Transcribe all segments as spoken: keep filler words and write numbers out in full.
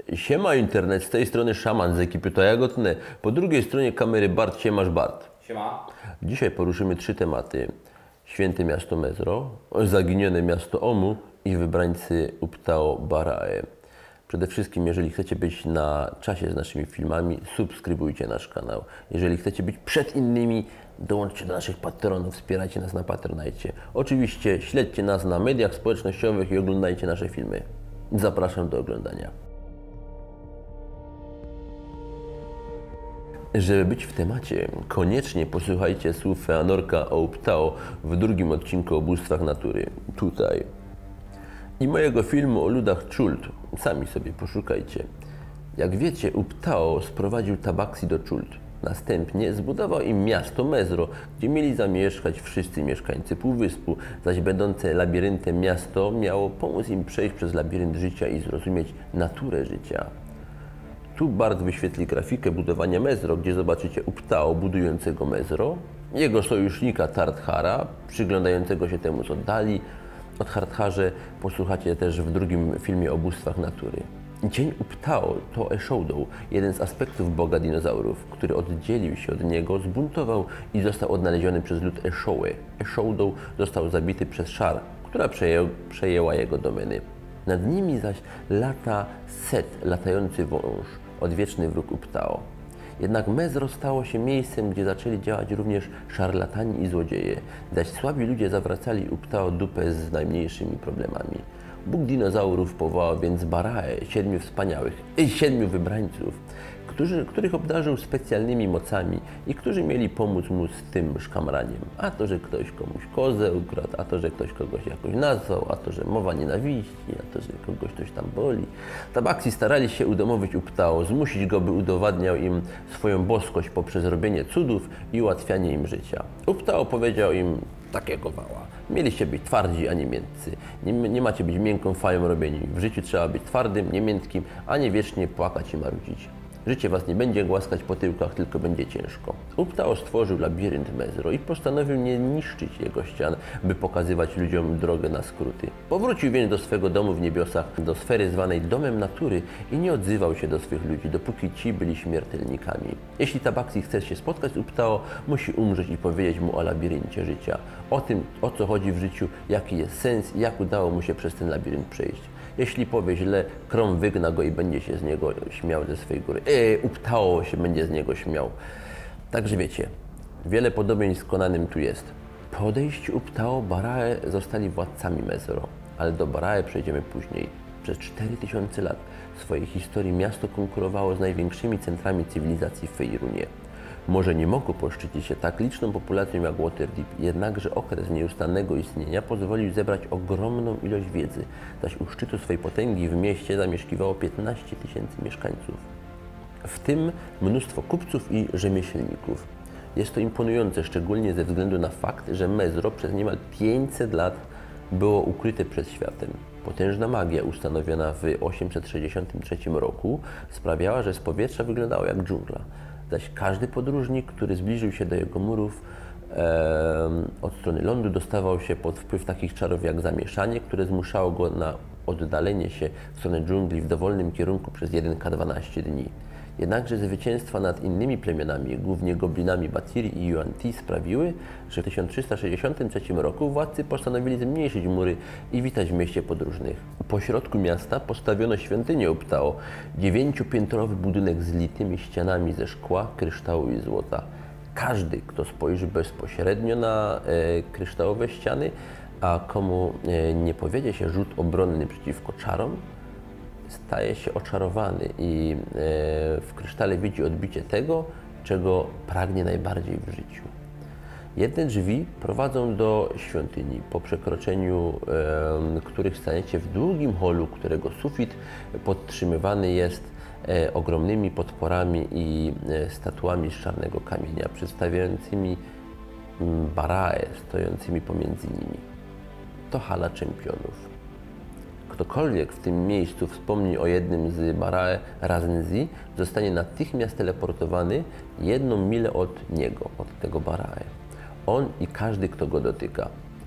Siema internet, z tej strony Szaman z ekipy To Jagodne, po drugiej stronie kamery Bart, siemasz Bart. Siema. Dzisiaj poruszymy trzy tematy. Święte miasto Mezro, zaginione miasto Omu i wybrańcy Uptao Barae. Przede wszystkim, jeżeli chcecie być na czasie z naszymi filmami, subskrybujcie nasz kanał. Jeżeli chcecie być przed innymi, dołączcie do naszych patronów, wspierajcie nas na Patronite. Oczywiście śledźcie nas na mediach społecznościowych i oglądajcie nasze filmy. Zapraszam do oglądania. Żeby być w temacie, koniecznie posłuchajcie słów Feanorka o Uptao w drugim odcinku o bóstwach natury, tutaj. I mojego filmu o ludach Chult, sami sobie poszukajcie. Jak wiecie, Uptao sprowadził Tabaksi do Chult. Następnie zbudował im miasto Mezro, gdzie mieli zamieszkać wszyscy mieszkańcy półwyspu, zaś będące labiryntem miasto miało pomóc im przejść przez labirynt życia i zrozumieć naturę życia. Tu Bart wyświetli grafikę budowania Mezro, gdzie zobaczycie Uptao budującego Mezro, jego sojusznika Tarthara, przyglądającego się temu z oddali. O Tartharze posłuchacie też w drugim filmie o bóstwach natury. Dzień Uptao to Eshodow, jeden z aspektów Boga dinozaurów, który oddzielił się od niego, zbuntował i został odnaleziony przez lud Eshowe. Eshodow został zabity przez Shar, która przeję, przejęła jego domeny. Nad nimi zaś lata Set, latający wąż, odwieczny wróg Uptao. Jednak Mezro stało się miejscem, gdzie zaczęli działać również szarlatani i złodzieje, zaś słabi ludzie zawracali Uptao dupę z najmniejszymi problemami. Bóg dinozaurów powołał więc Barae, siedmiu wspaniałych, i siedmiu wybrańców, którzy, których obdarzył specjalnymi mocami i którzy mieli pomóc mu z tym szkamraniem. A to, że ktoś komuś kozę ukradł, a to, że ktoś kogoś jakoś nazwał, a to, że mowa nienawiści, a to, że kogoś coś tam boli. Tabaksi starali się udomowić Uptao, zmusić go, by udowadniał im swoją boskość poprzez robienie cudów i ułatwianie im życia. Uptao powiedział im takiego wała: mieliście być twardzi, a nie miękcy. Nie, nie macie być miękką fają robieni. W życiu trzeba być twardym, nie miękkim, a nie wiecznie płakać i marudzić. Życie was nie będzie głaskać po tyłkach, tylko będzie ciężko. Uptao stworzył labirynt Mezro i postanowił nie niszczyć jego ścian, by pokazywać ludziom drogę na skróty. Powrócił więc do swego domu w niebiosach, do sfery zwanej domem natury i nie odzywał się do swych ludzi, dopóki ci byli śmiertelnikami. Jeśli Tabaksi chce się spotkać z Uptao, musi umrzeć i powiedzieć mu o labiryncie życia. O tym, o co chodzi w życiu, jaki jest sens i jak udało mu się przez ten labirynt przejść. Jeśli powie źle, Krom wygna go i będzie się z niego śmiał ze swej góry. Eee, Uptao się będzie z niego śmiał. Także wiecie, wiele podobieństw z Konanem tu jest. Po odejściu Uptao Barae zostali władcami Mezro, ale do Barae przejdziemy później. Przez cztery tysiące lat swojej historii miasto konkurowało z największymi centrami cywilizacji w Fejrunie. Może nie mogło poszczycić się tak liczną populacją jak Waterdeep, jednakże okres nieustannego istnienia pozwolił zebrać ogromną ilość wiedzy, zaś u szczytu swej potęgi w mieście zamieszkiwało piętnaście tysięcy mieszkańców. W tym mnóstwo kupców i rzemieślników. Jest to imponujące, szczególnie ze względu na fakt, że Mezro przez niemal pięćset lat było ukryte przed światem. Potężna magia ustanowiona w osiemset sześćdziesiątym trzecim roku sprawiała, że z powietrza wyglądało jak dżungla. Zaś każdy podróżnik, który zbliżył się do jego murów e, od strony lądu, dostawał się pod wpływ takich czarów jak zamieszanie, które zmuszało go na oddalenie się w stronę dżungli w dowolnym kierunku przez jeden ka dwanaście dni. Jednakże zwycięstwa nad innymi plemionami, głównie goblinami Batiri i Yuan-Ti, sprawiły, że w tysiąc trzysta sześćdziesiątym trzecim roku władcy postanowili zmniejszyć mury i witać w mieście podróżnych. Po środku miasta postawiono świątynię Uptao, dziewięciopiętrowy budynek z litymi ścianami ze szkła, kryształu i złota. Każdy, kto spojrzy bezpośrednio na e, kryształowe ściany, a komu e, nie powiedzie się rzut obronny przeciwko czarom, staje się oczarowany i w krysztale widzi odbicie tego, czego pragnie najbardziej w życiu. Jedne drzwi prowadzą do świątyni, po przekroczeniu e, których staniecie w długim holu, którego sufit podtrzymywany jest e, ogromnymi podporami i e, statuami z czarnego kamienia, przedstawiającymi Barae stojącymi pomiędzy nimi. To hala czempionów. Ktokolwiek w tym miejscu wspomni o jednym z Barae Razenzi, zostanie natychmiast teleportowany jedną milę od niego, od tego Barae. On i każdy, kto go dotyka.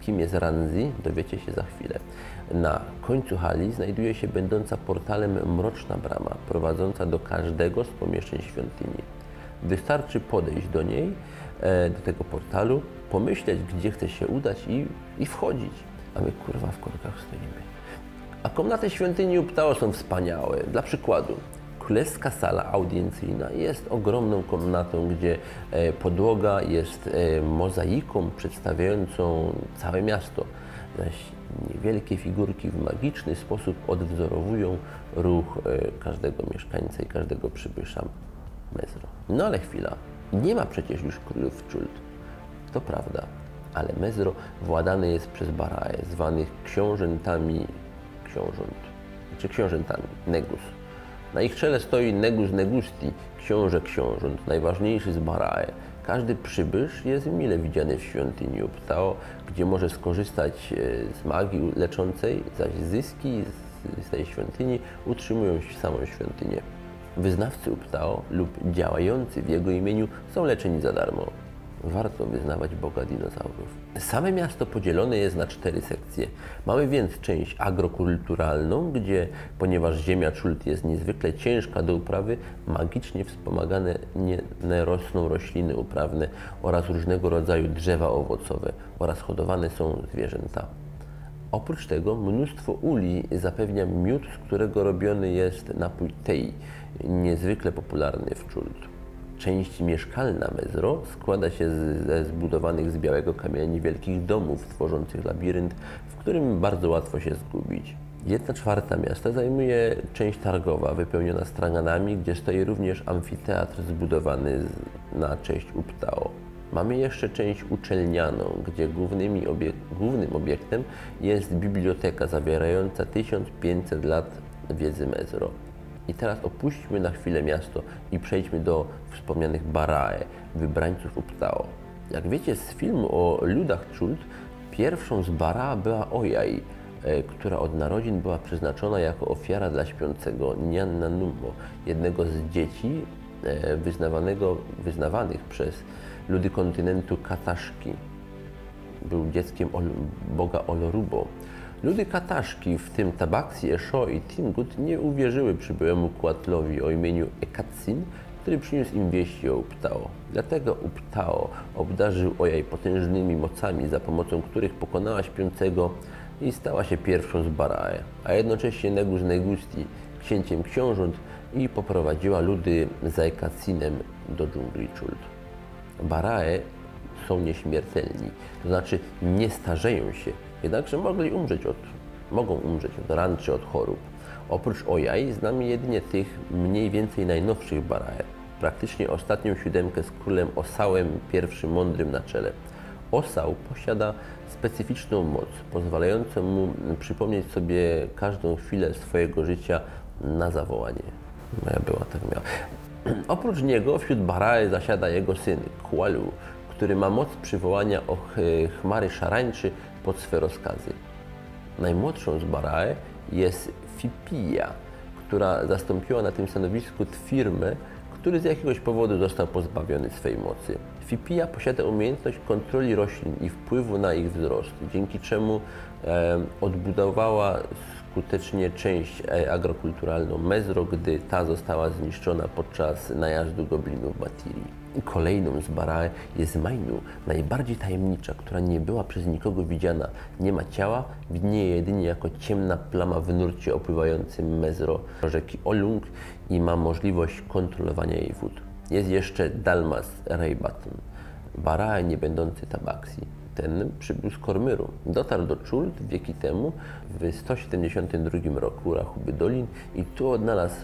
Kim jest Ranzi, dowiecie się za chwilę. Na końcu hali znajduje się będąca portalem mroczna brama, prowadząca do każdego z pomieszczeń świątyni. Wystarczy podejść do niej, do tego portalu, pomyśleć, gdzie chce się udać i, i wchodzić. A my kurwa w korkach stoimy. A komnaty świątyni Uptao są wspaniałe. Dla przykładu, królewska sala audiencyjna jest ogromną komnatą, gdzie podłoga jest mozaiką przedstawiającą całe miasto, zaś niewielkie figurki w magiczny sposób odwzorowują ruch każdego mieszkańca i każdego przybysza Mezro. No ale chwila, nie ma przecież już królów Chult. To prawda, ale Mezro władany jest przez Barae, zwanych książętami książąt, czy książętami, Negus. Na ich czele stoi Negus Negusti, książę książąt, najważniejszy z Barae. Każdy przybysz jest mile widziany w świątyni Uptao, gdzie może skorzystać z magii leczącej, zaś zyski z tej świątyni utrzymują samą świątynię. Wyznawcy Uptao lub działający w jego imieniu są leczeni za darmo. Warto wyznawać Boga dinozaurów. Same miasto podzielone jest na cztery sekcje. Mamy więc część agrokulturalną, gdzie, ponieważ ziemia Chult jest niezwykle ciężka do uprawy, magicznie wspomagane nie rosną rośliny uprawne oraz różnego rodzaju drzewa owocowe oraz hodowane są zwierzęta. Oprócz tego mnóstwo uli zapewnia miód, z którego robiony jest napój tei, niezwykle popularny w Chult. Część mieszkalna Mezro składa się ze zbudowanych z białego kamienia niewielkich domów tworzących labirynt, w którym bardzo łatwo się zgubić. Jedna czwarta miasta zajmuje część targowa wypełniona straganami, gdzie stoi również amfiteatr zbudowany na cześć Uptao. Mamy jeszcze część uczelnianą, gdzie głównymi obiek głównym obiektem jest biblioteka zawierająca tysiąc pięćset lat wiedzy Mezro. I teraz opuśćmy na chwilę miasto i przejdźmy do wspomnianych Barae, wybrańców Uptao. Jak wiecie z filmu o ludach Chult, pierwszą z Bara była Ojai, e, która od narodzin była przeznaczona jako ofiara dla śpiącego Nyannanumo, jednego z dzieci e, wyznawanego, wyznawanych przez ludy kontynentu Kataszki. Był dzieckiem Ol boga Olorubo. Ludy Kataszki, w tym Tabaxi, Esho i Tingut, nie uwierzyły przybyłemu Kuatlowi o imieniu Ekatsin, który przyniósł im wieści o Uptao. Dlatego Uptao obdarzył Ojai potężnymi mocami, za pomocą których pokonała śpiącego i stała się pierwszą z Barae, a jednocześnie Negus Negusti, księciem książąt, i poprowadziła ludy za Ekatsinem do dżungli Chult. Barae są nieśmiertelni, to znaczy nie starzeją się, jednakże mogli umrzeć od, mogą umrzeć od ran czy od chorób. Oprócz Ojai znamy jedynie tych mniej więcej najnowszych Barae, praktycznie ostatnią siódemkę z królem Osałem I Mądrym na czele. Osał posiada specyficzną moc, pozwalającą mu przypomnieć sobie każdą chwilę swojego życia na zawołanie. Moja była tak miała. Oprócz niego wśród Barae zasiada jego syn, Kualu, który ma moc przywołania o chmary szarańczy pod swe rozkazy. Najmłodszą z Barae jest Fipija, która zastąpiła na tym stanowisku Twirmę, który z jakiegoś powodu został pozbawiony swej mocy. Fipija posiada umiejętność kontroli roślin i wpływu na ich wzrost, dzięki czemu e, odbudowała skutecznie część agrokulturalną Mezro, gdy ta została zniszczona podczas najazdu goblinów Batirii. Kolejną z Barae jest Mainu, najbardziej tajemnicza, która nie była przez nikogo widziana. Nie ma ciała, widnieje jedynie jako ciemna plama w nurcie opływającym Mezro rzeki Olung i ma możliwość kontrolowania jej wód. Jest jeszcze Dalmas Reibatn, Barae nie będący Tabaxi. Ten przybył z Kormyru. Dotarł do Chult wieki temu, w sto siedemdziesiątym drugim roku rachuby Dolin, i tu odnalazł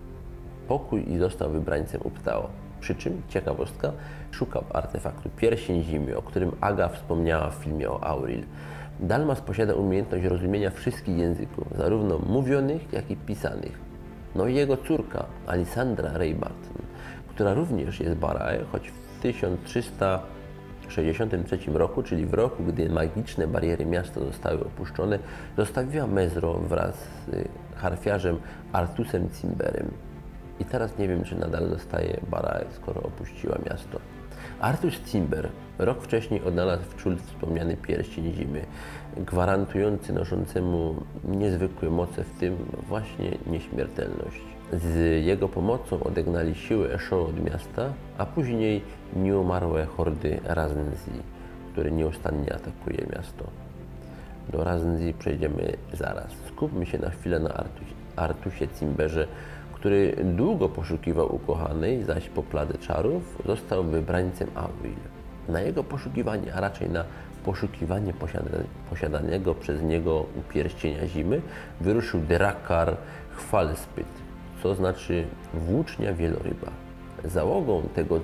pokój i został wybrańcem Uptao. Przy czym, ciekawostka, szukał artefaktu Pierścień Zimy, o którym Aga wspomniała w filmie o Auril. Dalmas posiada umiejętność rozumienia wszystkich języków, zarówno mówionych, jak i pisanych. No i jego córka, Alisandra Reibatn, która również jest Barae, choć w tysiąc trzysta sześćdziesiątym trzecim roku, czyli w roku, gdy magiczne bariery miasta zostały opuszczone, zostawiła Mezro wraz z harfiarzem Artusem Cimberem. I teraz nie wiem, czy nadal zostaje Barae, skoro opuściła miasto. Artus Timber rok wcześniej odnalazł w Chult wspomniany pierścień zimy, gwarantujący noszącemu niezwykłe moce, w tym właśnie nieśmiertelność. Z jego pomocą odegnali siły Esho od miasta, a później nieumarłe hordy Raznzi, który nieustannie atakuje miasto. Do Raznzi przejdziemy zaraz. Skupmy się na chwilę na Artusie, Artusie Timberze, który długo poszukiwał ukochanej, zaś po pladze czarów został wybrańcem Auil. Na jego poszukiwanie, a raczej na poszukiwanie posiadanego przez niego pierścienia zimy, wyruszył Derakar Chwalspyt, co znaczy włócznia wieloryba. Załogą tego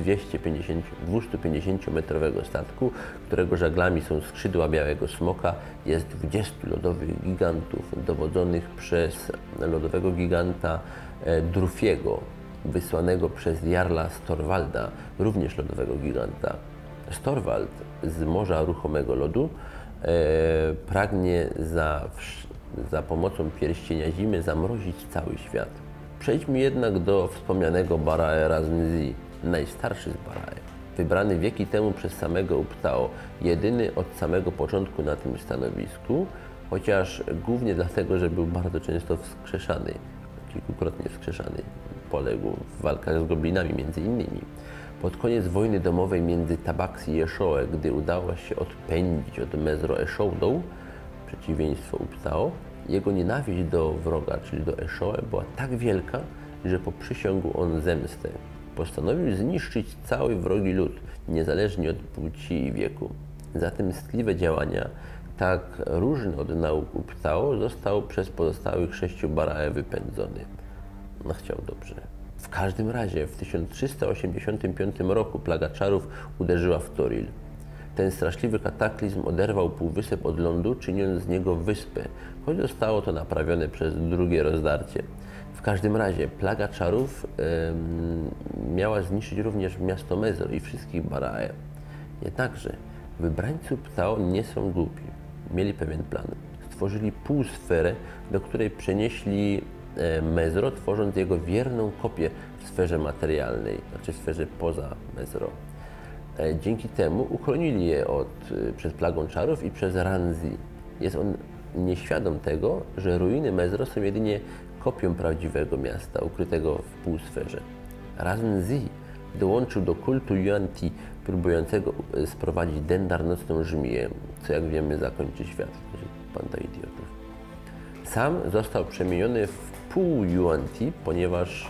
dwiestupięćdziesięciometrowego statku, którego żaglami są skrzydła białego smoka, jest dwudziestu lodowych gigantów dowodzonych przez lodowego giganta Drufiego, wysłanego przez jarla Storwalda, również lodowego giganta. Storwald z Morza Ruchomego Lodu e, pragnie za, za pomocą pierścienia zimy zamrozić cały świat. Przejdźmy jednak do wspomnianego Barae Raznzi, najstarszy z Barae. Wybrany wieki temu przez samego Uptao, jedyny od samego początku na tym stanowisku, chociaż głównie dlatego, że był bardzo często wskrzeszany, kilkukrotnie wskrzeszany, poległ w walkach z goblinami między innymi. Pod koniec wojny domowej między Tabaxi i Eshoe, gdy udało się odpędzić od Mezro Eshodą, przeciwieństwo Uptao, jego nienawiść do wroga, czyli do Eshoe, była tak wielka, że poprzysiągł on zemstę. Postanowił zniszczyć cały wrogi lud, niezależnie od płci i wieku. Za te mstliwe działania, tak różny od nauk Uptao, został przez pozostałych sześciu Barae wypędzony. No, chciał dobrze. W każdym razie w tysiąc trzysta osiemdziesiątym piątym roku plaga czarów uderzyła w Toril. Ten straszliwy kataklizm oderwał półwysep od lądu, czyniąc z niego wyspę, choć zostało to naprawione przez drugie rozdarcie. W każdym razie plaga czarów yy, miała zniszczyć również miasto Mezro i wszystkich Barae. Jednakże wybrańcy Ptao nie są głupi. Mieli pewien plan. Stworzyli półsferę, do której przenieśli Mezro, tworząc jego wierną kopię w sferze materialnej, znaczy w sferze poza Mezro. Dzięki temu uchronili je od, przed plagą czarów i przez Raznzi. Jest on nieświadom tego, że ruiny Mezro są jedynie kopią prawdziwego miasta, ukrytego w półsferze. Raznzi dołączył do kultu Yuan-Ti, próbującego sprowadzić Dendar, nocną żmiję, co jak wiemy zakończy świat, banda idiotów. Sam został przemieniony w pół Yuan-Ti, ponieważ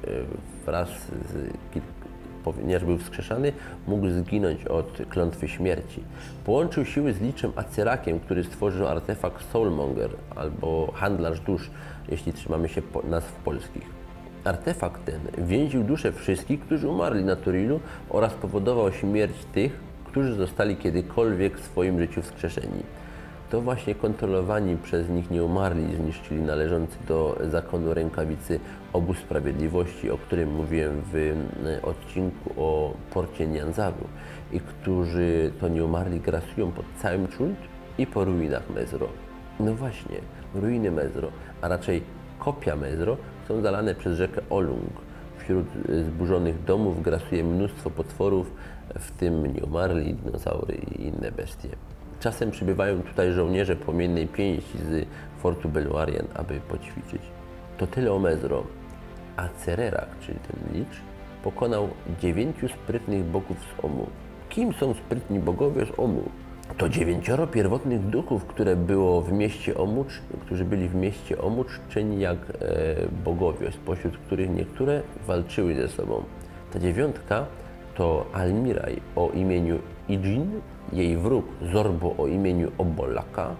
wraz z, ponieważ był wskrzeszany, mógł zginąć od klątwy śmierci. Połączył siły z Liczem Acerakiem, który stworzył artefakt Soulmonger, albo Handlarz Dusz, jeśli trzymamy się nazw polskich. Artefakt ten więził dusze wszystkich, którzy umarli na Torilu, oraz powodował śmierć tych, którzy zostali kiedykolwiek w swoim życiu wskrzeszeni. To właśnie kontrolowani przez nich nieumarli zniszczyli należący do zakonu rękawicy obóz sprawiedliwości, o którym mówiłem w odcinku o porcie Nyanzaru, i którzy to nieumarli grasują pod całym Chult i po ruinach Mezro. No właśnie, ruiny Mezro, a raczej kopia Mezro, są zalane przez rzekę Olung. Wśród zburzonych domów grasuje mnóstwo potworów, w tym nieumarli, dinozaury i inne bestie. Czasem przybywają tutaj żołnierze płomiennej pięści z fortu Beluarian, aby poćwiczyć. To tyle o Mezro. A Cererak, czyli ten Licz, pokonał dziewięciu sprytnych bogów z Omu. Kim są sprytni bogowie z Omu? To dziewięcioro pierwotnych duchów, które było w mieście Omu, którzy byli w mieście Omu, czczeni jak e, bogowie, spośród których niektóre walczyły ze sobą. Ta dziewiątka to Almiraj o imieniu Ijin, jej wróg Zorbo o imieniu Obolaka,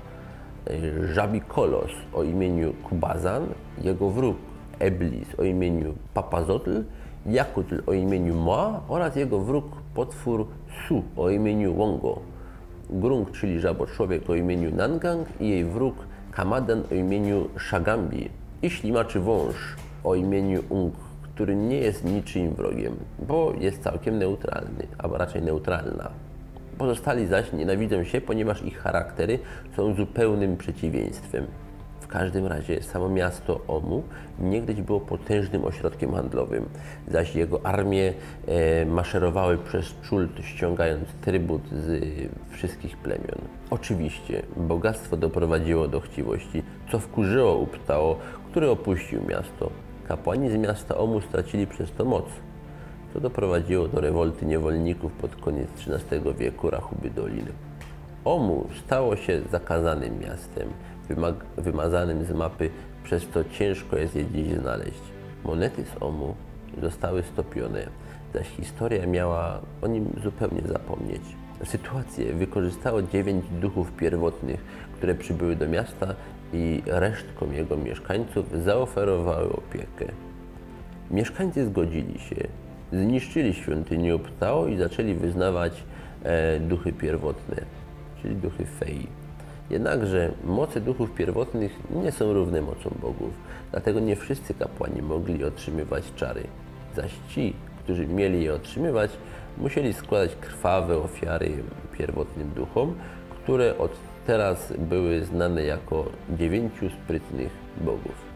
Żabi Kolos o imieniu Kubazan, jego wróg Eblis o imieniu Papazotl, Jakutl o imieniu Ma oraz jego wróg potwór Su o imieniu Wongo, Grung, czyli żaboczłowiek o imieniu Nangang i jej wróg Kamadan o imieniu Shagambi i ślimaczy wąż o imieniu Ung, który nie jest niczyim wrogiem, bo jest całkiem neutralny, a raczej neutralna. Pozostali zaś nienawidzą się, ponieważ ich charaktery są zupełnym przeciwieństwem. W każdym razie samo miasto Omu niegdyś było potężnym ośrodkiem handlowym, zaś jego armie e, maszerowały przez Chult, ściągając trybut z wszystkich plemion. Oczywiście bogactwo doprowadziło do chciwości, co wkurzyło Uptao, który opuścił miasto. Kapłani z miasta Omu stracili przez to moc, co doprowadziło do rewolty niewolników pod koniec trzynastego wieku Rachuby Doliny. Omu stało się zakazanym miastem, wymazanym z mapy, przez co ciężko jest je dziś znaleźć. Monety z Omu zostały stopione, zaś historia miała o nim zupełnie zapomnieć. Sytuację wykorzystało dziewięć duchów pierwotnych, które przybyły do miasta i resztkom jego mieszkańców zaoferowały opiekę. Mieszkańcy zgodzili się, zniszczyli świątynię Uptao i zaczęli wyznawać e, duchy pierwotne, czyli duchy Fei. Jednakże moce duchów pierwotnych nie są równe mocom bogów, dlatego nie wszyscy kapłani mogli otrzymywać czary, zaś ci, którzy mieli je otrzymywać, musieli składać krwawe ofiary pierwotnym duchom, które od teraz były znane jako dziewięciu sprytnych bogów.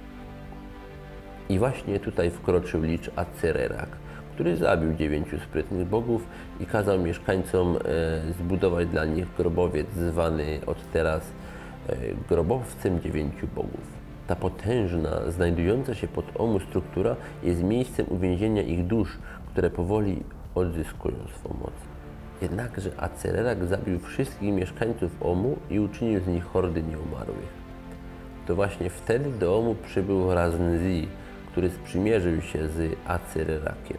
I właśnie tutaj wkroczył licz Acererak, który zabił dziewięciu sprytnych bogów i kazał mieszkańcom e, zbudować dla nich grobowiec zwany od teraz e, grobowcem dziewięciu bogów. Ta potężna, znajdująca się pod Omu struktura jest miejscem uwięzienia ich dusz, które powoli odzyskują swą moc. Jednakże Acererak zabił wszystkich mieszkańców Omu i uczynił z nich hordy nieumarłych. To właśnie wtedy do Omu przybył Raznzi, który sprzymierzył się z Acererakiem.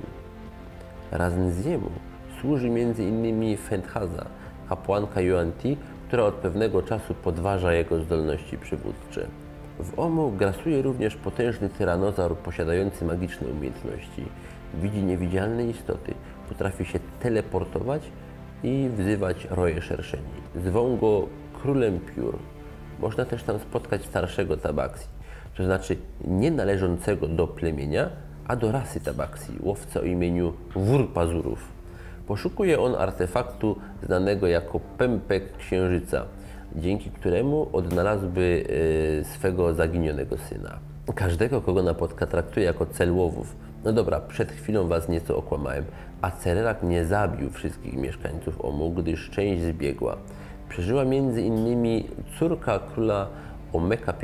Raznziemu służy między innymi Fenthaza, kapłanka Yuan-Ti, która od pewnego czasu podważa jego zdolności przywódcze. W Omu grasuje również potężny tyranozaur posiadający magiczne umiejętności. Widzi niewidzialne istoty, potrafi się teleportować i wzywać roje szerszeni. Zwą go Królem Piór. Można też tam spotkać starszego Tabaxi, to znaczy nie należącego do plemienia, a do rasy Tabaxi, łowca o imieniu Wór Pazurów. Poszukuje on artefaktu znanego jako Pępek Księżyca, dzięki któremu odnalazłby e, swego zaginionego syna. Każdego, kogo napotka, traktuje jako cel łowów. No dobra, przed chwilą was nieco okłamałem. Acererak nie zabił wszystkich mieszkańców Omu, gdyż część zbiegła. Przeżyła między innymi córka króla Omeka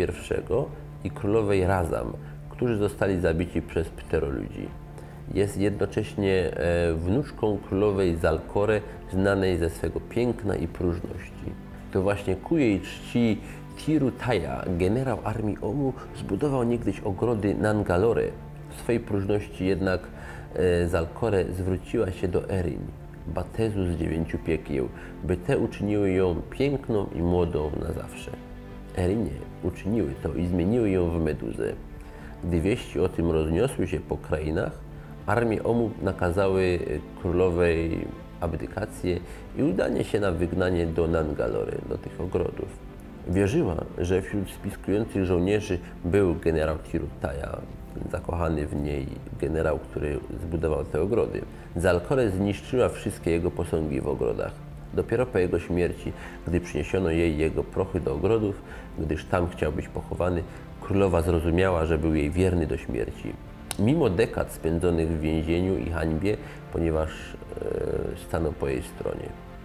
I i królowej Razam, którzy zostali zabici przez pteroludzi. Jest jednocześnie e, wnuczką królowej Zalcore, znanej ze swego piękna i próżności. To właśnie ku jej czci Tirutaya, generał armii Omu, zbudował niegdyś ogrody Nangalore. W swojej próżności jednak e, Zalcore zwróciła się do Erin, Batezu z dziewięciu piekieł, by te uczyniły ją piękną i młodą na zawsze. Erinie uczyniły to i zmieniły ją w Meduzę. Gdy wieści o tym rozniosły się po krainach, armie Omu nakazały królowej abdykację i udanie się na wygnanie do Nangalore, do tych ogrodów. Wierzyła, że wśród spiskujących żołnierzy był generał Tirutaya, zakochany w niej generał, który zbudował te ogrody. Zalcore zniszczyła wszystkie jego posągi w ogrodach. Dopiero po jego śmierci, gdy przyniesiono jej jego prochy do ogrodów, gdyż tam chciał być pochowany, królowa zrozumiała, że był jej wierny do śmierci. Mimo dekad spędzonych w więzieniu i hańbie, ponieważ e, stanął po jej stronie.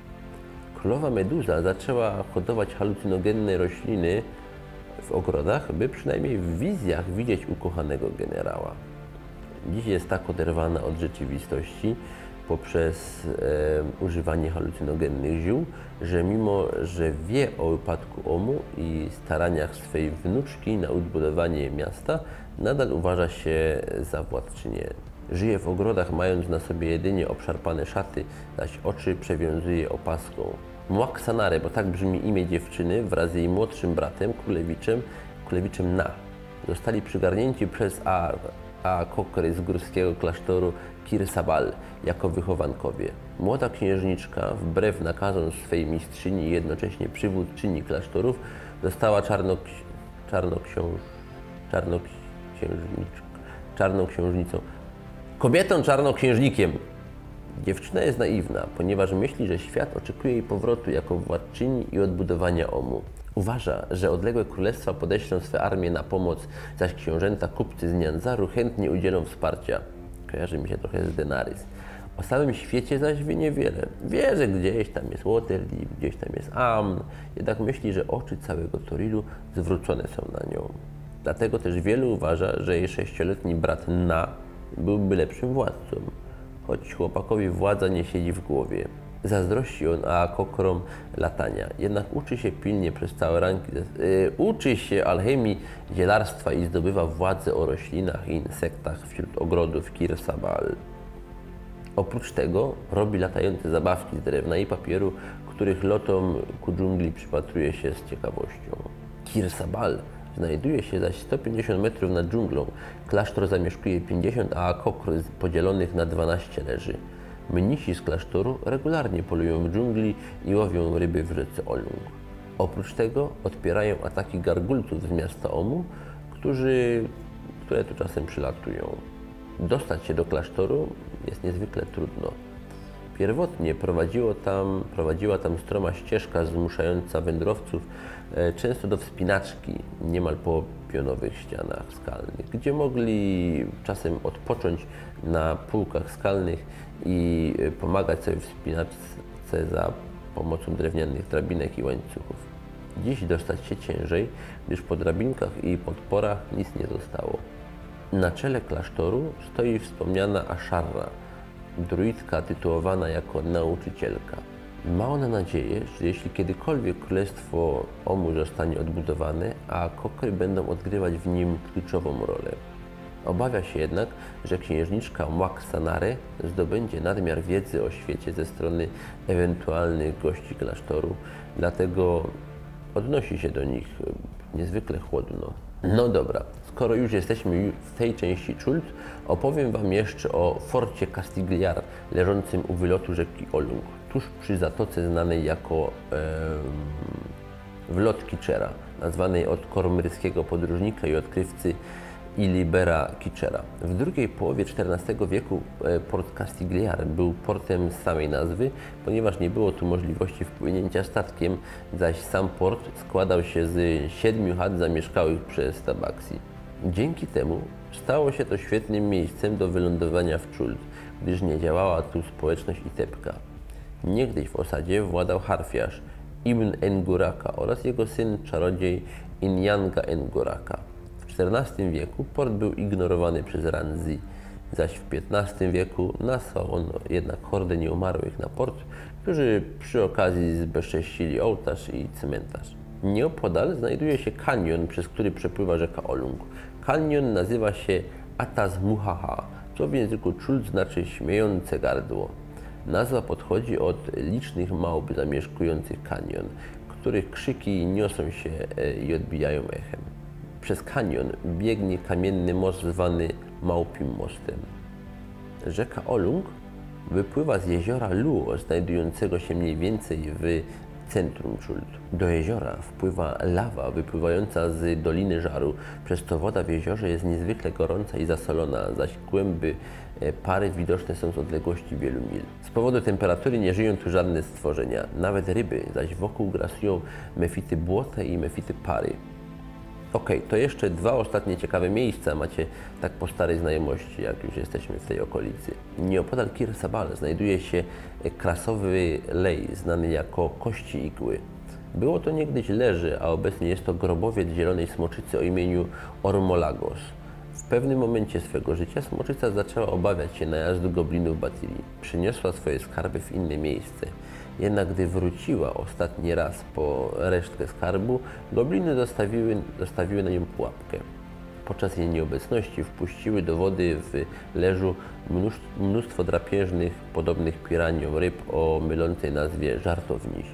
Królowa Meduza zaczęła hodować halucynogenne rośliny w ogrodach, by przynajmniej w wizjach widzieć ukochanego generała. Dziś jest tak oderwana od rzeczywistości poprzez e, używanie halucynogennych ziół, że mimo, że wie o upadku Omu i staraniach swej wnuczki na odbudowanie miasta, nadal uważa się za władczynię. Żyje w ogrodach, mając na sobie jedynie obszarpane szaty, zaś oczy przewiązuje opaską. Muaksanare, bo tak brzmi imię dziewczyny, wraz z jej młodszym bratem, królewiczem, królewiczem Na, zostali przygarnięci przez A, A Kokry z górskiego klasztoru Kirsabal jako wychowankowie. Młoda księżniczka, wbrew nakazom swej mistrzyni i jednocześnie przywódczyni klasztorów, została czarnoksi, czarnoksiąż, czarnoksiężniczką, czarną księżnicą. Kobietą czarnoksiężnikiem! Dziewczyna jest naiwna, ponieważ myśli, że świat oczekuje jej powrotu jako władczyni i odbudowania Omu. Uważa, że odległe królestwa podeślą swe armie na pomoc, zaś książęta kupcy z Nianzaru chętnie udzielą wsparcia. Kojarzy mi się trochę z Denarys. O samym świecie zaś wie niewiele. Wie, że gdzieś tam jest Waterdeep, gdzieś tam jest Amn, jednak myśli, że oczy całego Torilu zwrócone są na nią. Dlatego też wielu uważa, że jej sześcioletni brat Na byłby lepszym władcą, choć chłopakowi władza nie siedzi w głowie. Zazdrości on Aakokrom latania, jednak uczy się pilnie przez całe ranki, yy, uczy się alchemii, zielarstwa i zdobywa władzę o roślinach i insektach wśród ogrodów Kir Sabal. Oprócz tego robi latające zabawki z drewna i papieru, których lotom ku dżungli przypatruje się z ciekawością. Kir Sabal znajduje się zaś sto pięćdziesiąt metrów nad dżunglą. Klasztor zamieszkuje pięćdziesiąt Aakokr podzielonych na dwanaście leży. Mnisi z klasztoru regularnie polują w dżungli i łowią ryby w rzece Olung. Oprócz tego odpierają ataki gargulców z miasta Omu, którzy, które tu czasem przylatują. Dostać się do klasztoru jest niezwykle trudno. Pierwotnie prowadziło tam, prowadziła tam stroma ścieżka zmuszająca wędrowców e, często do wspinaczki niemal po pionowych ścianach skalnych, gdzie mogli czasem odpocząć na półkach skalnych i pomagać sobie wspinaczce za pomocą drewnianych drabinek i łańcuchów. Dziś dostać się ciężej, gdyż po drabinkach i podporach nic nie zostało. Na czele klasztoru stoi wspomniana Asharra, druidka tytułowana jako nauczycielka. Ma ona nadzieję, że jeśli kiedykolwiek królestwo Omu zostanie odbudowane, a Kokry będą odgrywać w nim kluczową rolę. Obawia się jednak, że księżniczka Mwak-Sanare zdobędzie nadmiar wiedzy o świecie ze strony ewentualnych gości klasztoru, dlatego odnosi się do nich niezwykle chłodno. No dobra, skoro już jesteśmy w tej części Chult, opowiem Wam jeszcze o forcie Castigliar, leżącym u wylotu rzeki Olung, tuż przy zatoce znanej jako e, wlot Kichera, nazwanej od kormyrskiego podróżnika i odkrywcy Ilibera Kichera. W drugiej połowie czternastego wieku port Castigliar był portem z samej nazwy, ponieważ nie było tu możliwości wpłynięcia statkiem, zaś sam port składał się z siedmiu chat zamieszkałych przez Tabaxi. Dzięki temu stało się to świetnym miejscem do wylądowania w Chult, gdyż nie działała tu społeczność Itepka. Niegdyś w osadzie władał harfiarz Ibn Enguraka oraz jego syn czarodziej Inyanga Enguraka. W czternastym wieku port był ignorowany przez Ranzi, zaś w piętnastym wieku nasłał on jednak hordę nieumarłych na port, którzy przy okazji zbezcześcili ołtarz i cmentarz. Nieopodal znajduje się kanion, przez który przepływa rzeka Olung. Kanion nazywa się Atazmuhaha, co w języku Chult znaczy śmiejące gardło. Nazwa podchodzi od licznych małp zamieszkujących kanion, których krzyki niosą się i odbijają echem. Przez kanion biegnie kamienny most zwany Małpim Mostem. Rzeka Olung wypływa z jeziora Luo, znajdującego się mniej więcej w centrum Chult. Do jeziora wpływa lawa wypływająca z Doliny Żaru, przez co woda w jeziorze jest niezwykle gorąca i zasolona, zaś kłęby pary widoczne są z odległości wielu mil. Z powodu temperatury nie żyją tu żadne stworzenia, nawet ryby, zaś wokół grasują mefity błota i mefity pary. Ok, to jeszcze dwa ostatnie ciekawe miejsca macie tak po starej znajomości, jak już jesteśmy w tej okolicy. Nieopodal Kir Sabal znajduje się krasowy lej, znany jako Kości Igły. Było to niegdyś leże, a obecnie jest to grobowiec zielonej smoczycy o imieniu Ormolagos. W pewnym momencie swego życia smoczyca zaczęła obawiać się najazdu goblinów Batili. Przyniosła swoje skarby w inne miejsce. Jednak gdy wróciła ostatni raz po resztkę skarbu, gobliny dostawiły, dostawiły na nią pułapkę. Podczas jej nieobecności wpuściły do wody w leżu mnóstwo drapieżnych, podobnych piraniom ryb o mylącej nazwie żartowniś.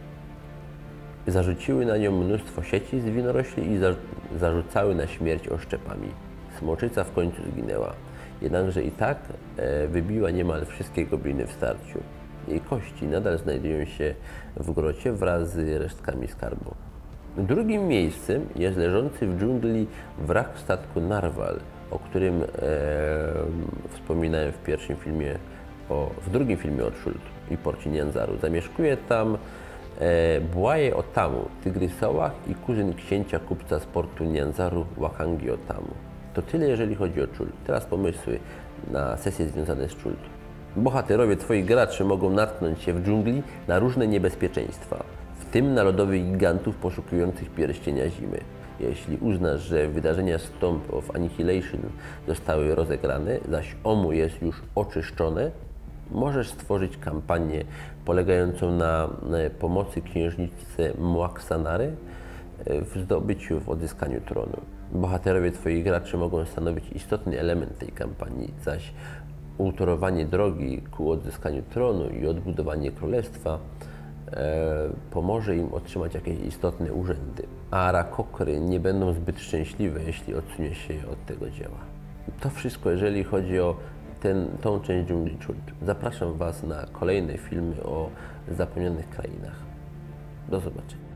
Zarzuciły na nią mnóstwo sieci z winorośli i za, zarzucały na śmierć oszczepami. Smoczyca w końcu zginęła, jednakże i tak e, wybiła niemal wszystkie gobliny w starciu. Jej kości nadal znajdują się w grocie wraz z resztkami skarbu. Drugim miejscem jest leżący w dżungli wrak statku Narwal, o którym e, wspominałem w pierwszym filmie, o, w drugim filmie o Chult i porcie Nianzaru. Zamieszkuje tam e, Błaje Otamu, Tygrysołach i kuzyn księcia kupca z portu Nyanzaru, Wahangi Otamu. To tyle, jeżeli chodzi o Chult. Teraz pomysły na sesje związane z Chult. Bohaterowie Twoich graczy mogą natknąć się w dżungli na różne niebezpieczeństwa, w tym na lodowych gigantów poszukujących pierścienia zimy. Jeśli uznasz, że wydarzenia Stomp of Annihilation zostały rozegrane, zaś Omu jest już oczyszczone, możesz stworzyć kampanię polegającą na pomocy księżniczce Muaxanary w zdobyciu, w odzyskaniu tronu. Bohaterowie Twoich graczy mogą stanowić istotny element tej kampanii, zaś utorowanie drogi ku odzyskaniu tronu i odbudowanie królestwa e, pomoże im otrzymać jakieś istotne urzędy. A Aarakocry nie będą zbyt szczęśliwe, jeśli odsunie się je od tego dzieła. To wszystko, jeżeli chodzi o ten, tą część dżungli Chult. Zapraszam Was na kolejne filmy o zapomnianych krainach. Do zobaczenia.